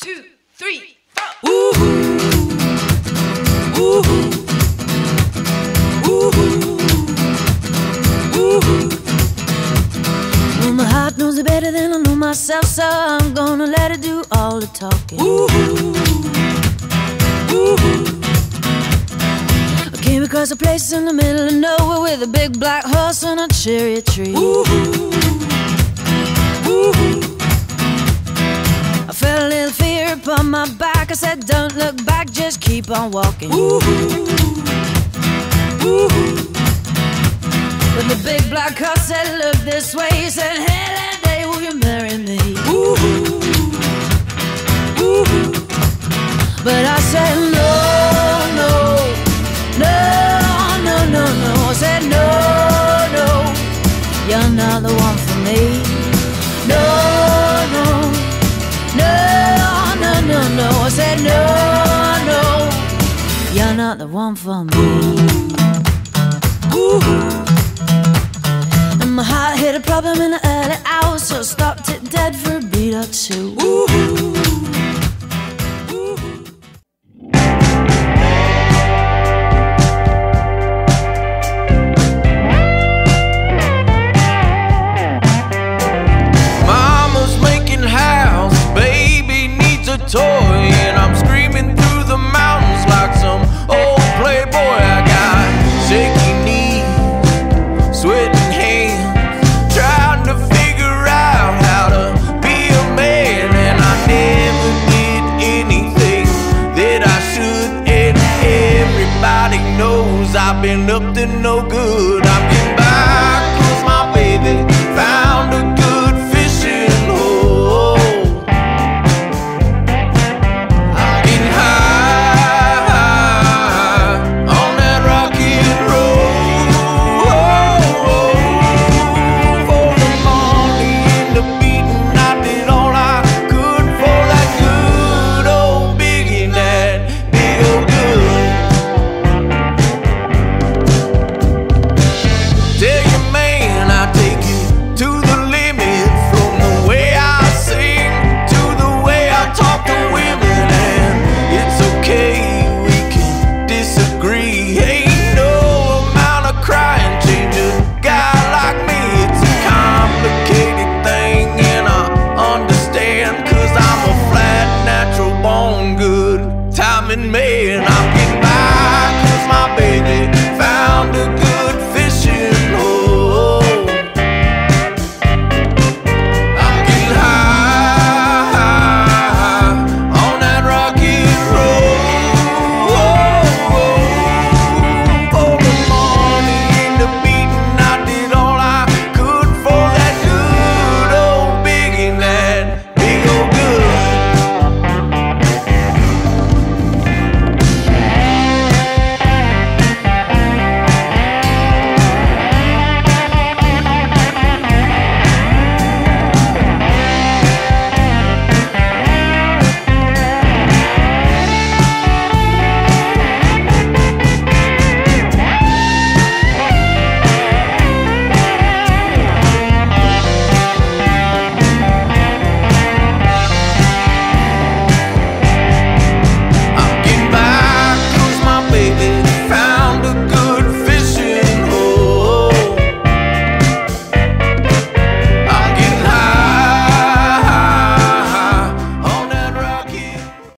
2, 3, 4. Ooh, ooh, ooh, ooh. Well, my heart knows it better than I know myself, so I'm gonna let it do all the talking. Ooh, ooh. I came across a place in the middle of nowhere with a big black horse and a cherry tree. Ooh, ooh. I felt a little fear upon my back. I said, don't look back, just keep on walking. Ooh, ooh. But the big black horse said, look this way. He said, hey, that day will you marry me? Ooh, ooh. But I said, no, no, no, no, no, no. I said, no, no, you're not the one for me. No, no, no, no, no, no. I said, no, no, you're not the one for me. Ooh. And my heart hit a problem in the early hours, so I stopped it dead for a beat or two. Ooh. Toy, and I'm screaming through the mountains like some old playboy. I got shaky knees, sweating hands, trying to figure out how to be a man. And I never did anything that I should, and everybody knows I've been up to no good. I'm getting back 'cause my baby found a good fishing hole. Man, I'm